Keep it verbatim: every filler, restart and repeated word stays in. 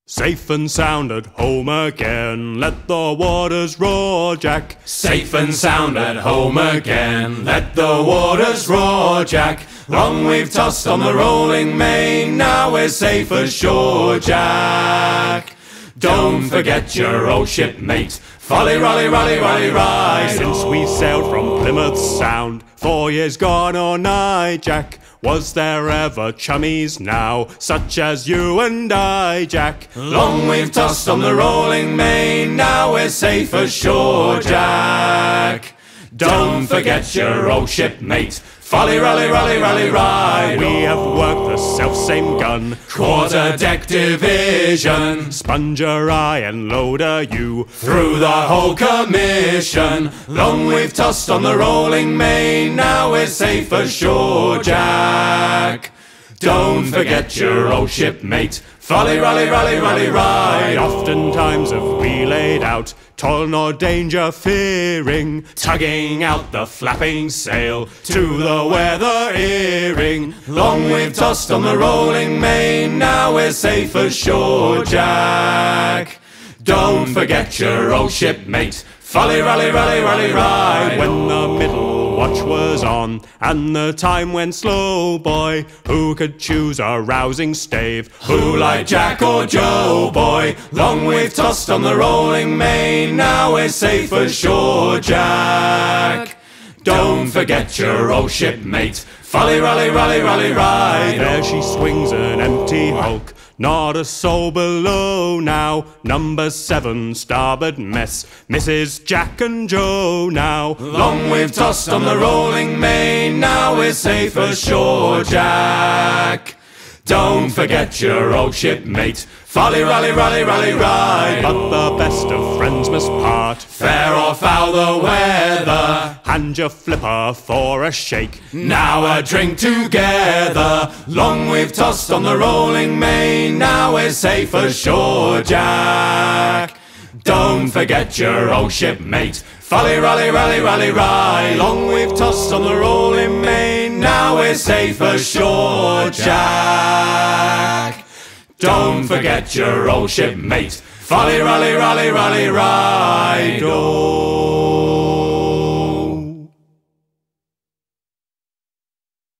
Safe and sound at home again, let the waters roar, Jack. Safe and sound at home again, let the waters roar, Jack. Long we've tossed on the rolling main, now we're safe ashore, Jack. Don't forget your old shipmate, folly, rolly, rolly, rolly, ride. Since we sailed from Plymouth Sound, four years gone or nigh, Jack, was there ever chummies now, such as you and I, Jack? Long we've tossed on the rolling main, now we're safe ashore, Jack. Don't forget your old shipmate, folly, rolly, rolly, rolly, ride. We have worked the self-same gun, quarter-deck division, sponger I and loader you, through the whole commission. Long we've tossed on the rolling main, now we're safe ashore, Jack. Don't forget your old shipmate, folly, rolly, rolly, rolly, ride. Oftentimes have we laid out, toil nor danger fearing, tugging out the flapping sail to the weather earing. Long we've tossed on the rolling main, now we're safe ashore, Jack. Don't forget your old shipmate, folly, rolly, rolly, rolly, ride. When the middle watch was on, and the time went slow, boy, who could choose a rousing stave? Who like Jack or Joe, boy? Long we've tossed on the rolling main, now we're safe ashore, Jack. Don't forget your old shipmate, folly, rolly, rolly, rolly, ride. There she swings an empty hulk, not a soul below now. Number seven, starboard mess, Missus Jack and Joe now. Long we've tossed on the rolling main, now we're safe ashore, Jack. Don't forget your old shipmate, folly, rolly, rolly, rolly, ride. But the best of friends must part, fair or foul the weather. Hand your flipper for a shake, now a drink together. Long we've tossed on the rolling main, now we're safe ashore, Jack. Don't forget your old shipmate, folly, rolly, rolly, rolly, ride. Long we've tossed on the rolling main, now we're safe ashore, Jack. Don't forget your old shipmate, folly, rolly, rolly, rolly, ride. Oh.